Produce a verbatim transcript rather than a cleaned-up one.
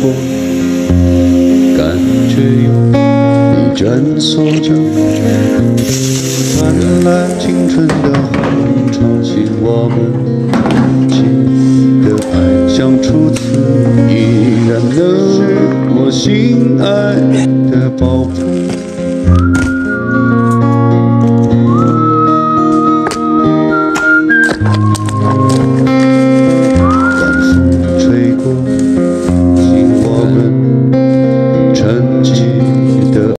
过，感觉有你蜷缩着，传来青春的号，吵醒我们记得爱，像初次依然能我心爱的宝贝。